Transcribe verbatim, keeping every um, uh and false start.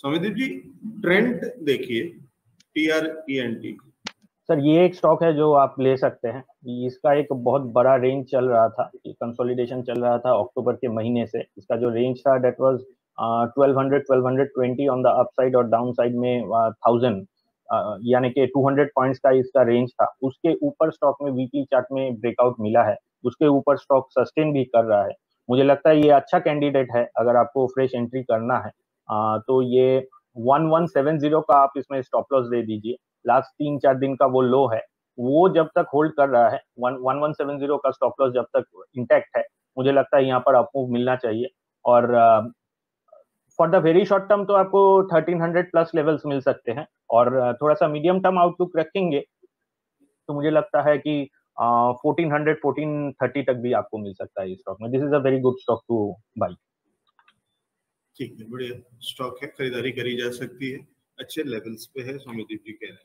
Soumyadeep ji, trend देखिए, T R E N T. Sir ये एक स्टॉक है जो आप ले सकते हैं। इसका एक बहुत बड़ा रेंज चल रहा था, कंसोलिडेशन चल रहा था अक्टूबर के महीने से। इसका जो रेंज था that was twelve hundred twelve hundred twenty on the upside और डाउन साइड में थाउजेंड, यानी कि टू हंड्रेड पॉइंट्स का इसका रेंज था। उसके ऊपर स्टॉक में वीकली चार्ट में ब्रेकआउट मिला है, उसके ऊपर स्टॉक सस्टेन भी कर रहा है। मुझे लगता है ये अच्छा कैंडिडेट है अगर आपको फ्रेश एंट्री करना है। आ, तो ये वन वन सेवन जीरो का आप इसमें स्टॉप लॉस दे दीजिए। लास्ट तीन चार दिन का वो लो है, वो जब तक होल्ड कर रहा है, one one one seven zero का स्टॉप लॉस जब तक इंटैक्ट है, मुझे लगता है यहाँ पर आपको मिलना चाहिए। और for the very short term तो आपको थर्टीन हंड्रेड प्लस लेवल्स मिल सकते हैं, और थोड़ा सा मीडियम टर्म आउटलुक रखेंगे तो मुझे लगता है कि फोर्टीन हंड्रेड फोर्टीन थर्टी तक भी आपको मिल सकता है इस स्टॉक में। This is a very good stock to buy. ठीक है, बढ़िया स्टॉक है, खरीदारी करी जा सकती है, अच्छे लेवल्स पे है, सौम्यदीप जी कह रहे हैं।